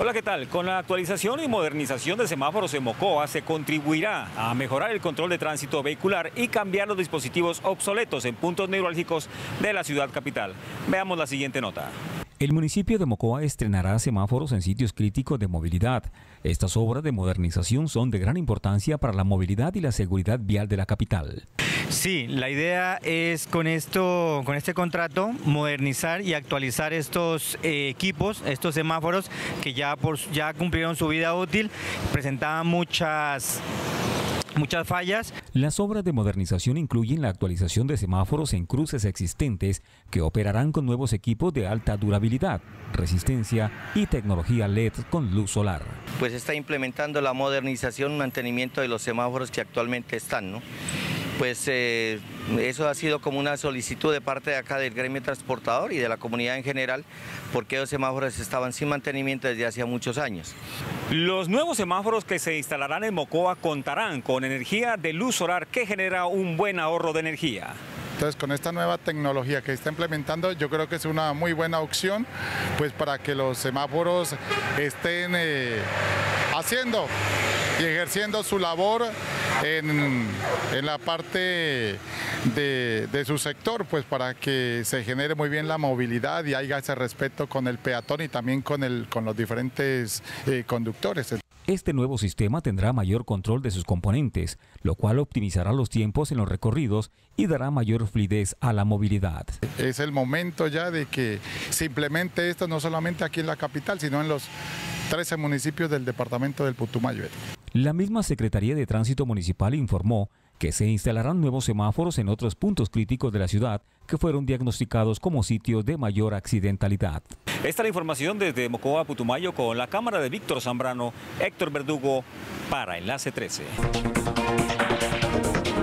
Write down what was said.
Hola, ¿qué tal? Con la actualización y modernización de semáforos en Mocoa se contribuirá a mejorar el control de tránsito vehicular y cambiar los dispositivos obsoletos en puntos neurálgicos de la ciudad capital. Veamos la siguiente nota. El municipio de Mocoa estrenará semáforos en sitios críticos de movilidad. Estas obras de modernización son de gran importancia para la movilidad y la seguridad vial de la capital. Sí, la idea es con este contrato, modernizar y actualizar estos equipos, estos semáforos que ya cumplieron su vida útil, presentaban muchas fallas. Las obras de modernización incluyen la actualización de semáforos en cruces existentes que operarán con nuevos equipos de alta durabilidad, resistencia y tecnología LED con luz solar. Pues está implementando la modernización y mantenimiento de los semáforos que actualmente están, ¿no? Pues eso ha sido como una solicitud de parte de acá del gremio transportador y de la comunidad en general, porque los semáforos estaban sin mantenimiento desde hace muchos años. Los nuevos semáforos que se instalarán en Mocoa contarán con energía de luz solar que genera un buen ahorro de energía. Entonces, con esta nueva tecnología que está implementando, yo creo que es una muy buena opción pues para que los semáforos estén haciendo y ejerciendo su labor en la parte de su sector, pues para que se genere muy bien la movilidad y haya ese respeto con el peatón y también con los diferentes conductores. Este nuevo sistema tendrá mayor control de sus componentes, lo cual optimizará los tiempos en los recorridos y dará mayor fluidez a la movilidad. Es el momento ya de que se implemente esto no solamente aquí en la capital, sino en los 13 municipios del departamento del Putumayo. La misma Secretaría de Tránsito Municipal informó que se instalarán nuevos semáforos en otros puntos críticos de la ciudad que fueron diagnosticados como sitios de mayor accidentalidad. Esta es la información desde Mocoa, Putumayo, con la cámara de Víctor Zambrano, Héctor Verdugo, para Enlace 13.